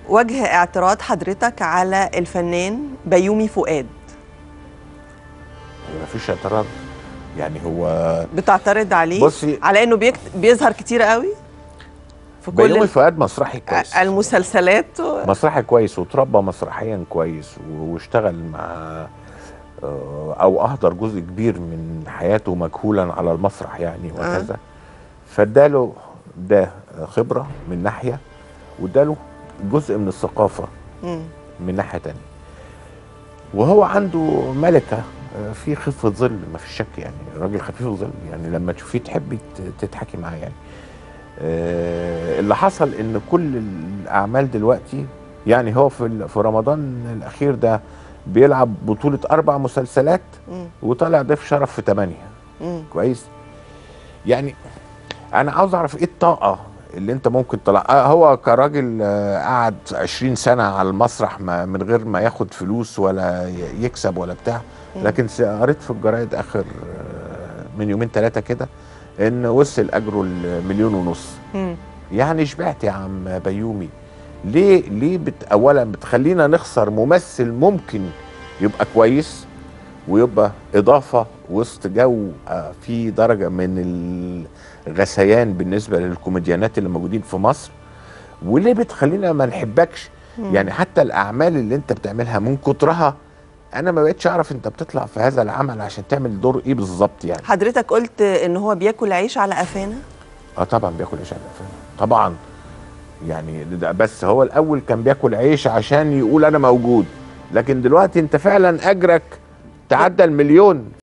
وجه اعتراض حضرتك على الفنان بيومي فؤاد؟ مفيش اعتراض، يعني هو بتعترض عليه؟ بصي، على انه بيظهر كتير قوي في بيومي كل فؤاد مسرحي كويس، المسلسلات مسرحي كويس وتربى مسرحيا كويس واشتغل مع او اهدر جزء كبير من حياته مجهولا على المسرح يعني وكذا. فاداله ده خبره من ناحيه، واداله جزء من الثقافه من ناحيه تانية. وهو عنده ملكه في خفه ظل، ما فيش شك، يعني راجل خفيف الظل، يعني لما تشوفيه تحبي تضحكي معاه يعني. اللي حصل ان كل الاعمال دلوقتي، يعني هو في رمضان الاخير ده بيلعب بطولة 4 مسلسلات وطالع ضيف شرف في 8. كويس. يعني انا عاوز اعرف ايه الطاقة اللي انت ممكن تطلع. هو كراجل قعد 20 سنة على المسرح من غير ما ياخد فلوس ولا يكسب ولا بتاع. لكن قريت في الجرايد اخر من يومين 3 كده ان وصل اجره ال1.5 مليون. يعني شبعت يا عم بيومي. ليه اولا بتخلينا نخسر ممثل ممكن يبقى كويس ويبقى اضافه وسط جو في درجه من الغثيان بالنسبه للكوميديانات اللي موجودين في مصر؟ وليه بتخلينا ما نحبكش؟ يعني حتى الاعمال اللي انت بتعملها من كترها انا ما بقتش اعرف انت بتطلع في هذا العمل عشان تعمل دور ايه بالظبط. يعني حضرتك قلت ان هو بياكل عيش على قفانا. طبعا بياكل عيش على قفانا طبعا. يعني ده بس هو الاول كان بياكل عيش عشان يقول انا موجود، لكن دلوقتي انت فعلا اجرك تعدى ال1 مليون.